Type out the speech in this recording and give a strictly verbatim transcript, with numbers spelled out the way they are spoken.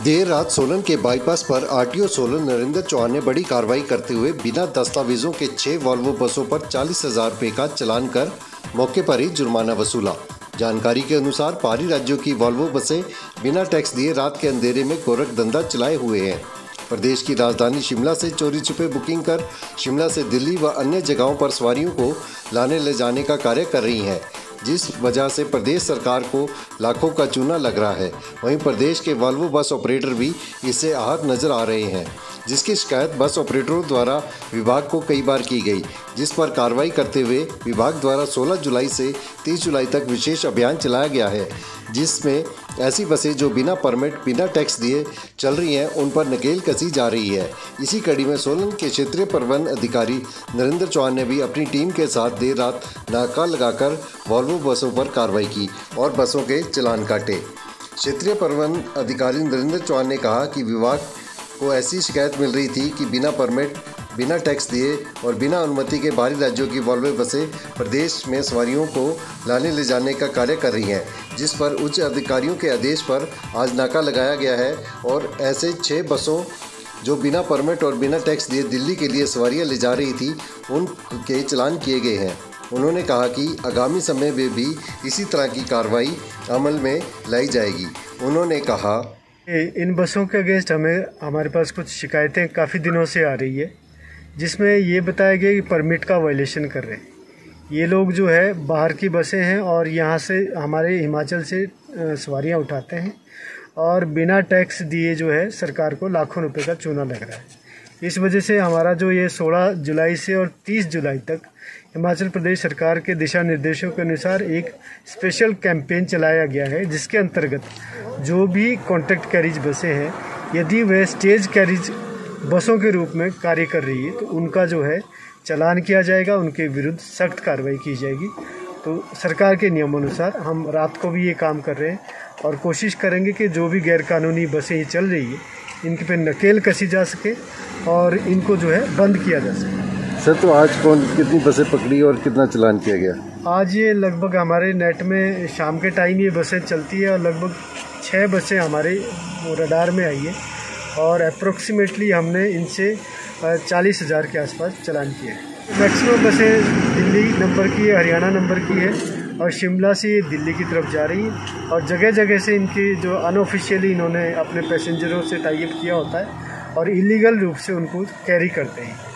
देर रात सोलन के बाईपास पर आरटीओ सोलन नरेंद्र चौहान ने बड़ी कार्रवाई करते हुए बिना दस्तावेजों के छह वॉल्वो बसों पर चालीस हजार रुपये का चालान कर मौके पर ही जुर्माना वसूला। जानकारी के अनुसार बाहरी राज्यों की वॉल्वो बसें बिना टैक्स दिए रात के अंधेरे में गोरख धंधा चलाए हुए हैं। प्रदेश की राजधानी शिमला से चोरी छुपे बुकिंग कर शिमला से दिल्ली व अन्य जगहों पर सवारियों को लाने ले जाने का कार्य कर रही हैं, जिस वजह से प्रदेश सरकार को लाखों का चूना लग रहा है। वहीं प्रदेश के वॉल्वो बस ऑपरेटर भी इससे आहत नजर आ रहे हैं, जिसकी शिकायत बस ऑपरेटरों द्वारा विभाग को कई बार की गई, जिस पर कार्रवाई करते हुए विभाग द्वारा सोलह जुलाई से तीस जुलाई तक विशेष अभियान चलाया गया है, जिसमें ऐसी बसें जो बिना परमिट बिना टैक्स दिए चल रही हैं उन पर नकेल कसी जा रही है। इसी कड़ी में सोलन के क्षेत्रीय परिवहन अधिकारी नरेंद्र चौहान ने भी अपनी टीम के साथ देर रात नाका लगाकर वॉल्वो बसों पर कार्रवाई की और बसों के चालान काटे। क्षेत्रीय परिवहन अधिकारी नरेंद्र चौहान ने कहा कि विभाग को ऐसी शिकायत मिल रही थी कि बिना परमिट बिना टैक्स दिए और बिना अनुमति के बाहरी राज्यों की वॉल्वो बसें प्रदेश में सवारियों को लाने ले जाने का कार्य कर रही हैं, जिस पर उच्च अधिकारियों के आदेश पर आज नाका लगाया गया है और ऐसे छः बसों जो बिना परमिट और बिना टैक्स दिए दिल्ली के लिए सवारियां ले जा रही थी उनके चालान किए गए हैं। उन्होंने कहा कि आगामी समय में भी इसी तरह की कार्रवाई अमल में लाई जाएगी। उन्होंने कहा, इन बसों के अगेंस्ट हमें हमारे पास कुछ शिकायतें काफ़ी दिनों से आ रही है, जिसमें ये बताया गया कि परमिट का वायलेशन कर रहे हैं। ये लोग जो है बाहर की बसें हैं और यहाँ से हमारे हिमाचल से सवारियाँ उठाते हैं और बिना टैक्स दिए जो है सरकार को लाखों रुपए का चूना लग रहा है। इस वजह से हमारा जो ये सोलह जुलाई से और तीस जुलाई तक हिमाचल प्रदेश सरकार के दिशा निर्देशों के अनुसार एक स्पेशल कैंपेन चलाया गया है, जिसके अंतर्गत जो भी कॉन्ट्रैक्ट कैरिज बसें हैं यदि वह स्टेज कैरिज बसों के रूप में कार्य कर रही है तो उनका जो है चालान किया जाएगा, उनके विरुद्ध सख्त कार्रवाई की जाएगी। तो सरकार के नियमानुसार हम रात को भी ये काम कर रहे हैं और कोशिश करेंगे कि जो भी गैरकानूनी बसें ये चल रही है इनके पे नकेल कसी जा सके और इनको जो है बंद किया जा सके। सर, तो आज कौन कितनी बसें पकड़ी और कितना चालान किया गया? आज ये लगभग हमारे नेट में शाम के टाइम ये बसें चलती है और लगभग छः बसें हमारे रडार में आई है और अप्रोक्सीमेटली हमने इनसे चालीस हज़ार के आसपास चालान किए हैं। मैक्सिमम बसें दिल्ली नंबर की है, हरियाणा नंबर की है और शिमला से ये दिल्ली की तरफ जा रही है और जगह जगह से इनकी जो अनऑफिशियली इन्होंने अपने पैसेंजरों से टाई अप किया होता है और इलीगल रूप से उनको कैरी करते हैं।